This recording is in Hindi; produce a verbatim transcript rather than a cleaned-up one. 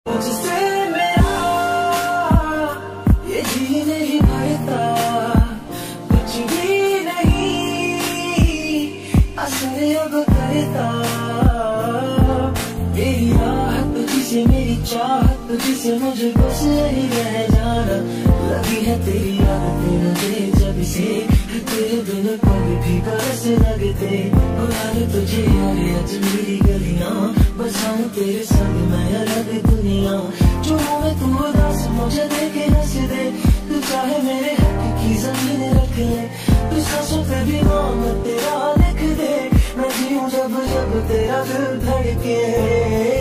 मुझसे मेरा ये जी नहीं भरता, कुछ भी नहीं असर अब करता। मेरी राहत तुझसे, मेरी चाहत तुझसे, मुझे बस नहीं रह जाना। लगी है तेरी आदतें मुझे जब से, तेरे बिन पग भी बरस लगते। बुलाए तुझे यारे आज मेरी गलियां, बसाऊं तेरे संग मैं अलग दुनिया। जो मैं तू उदास मुझे देखे हंस दे, तू चाहे मेरे हक की जमीन रख ले। तू सांसों पे भी नाम तेरा लिख दे, मैं जीऊं जब जब तेरा दिल धड़के।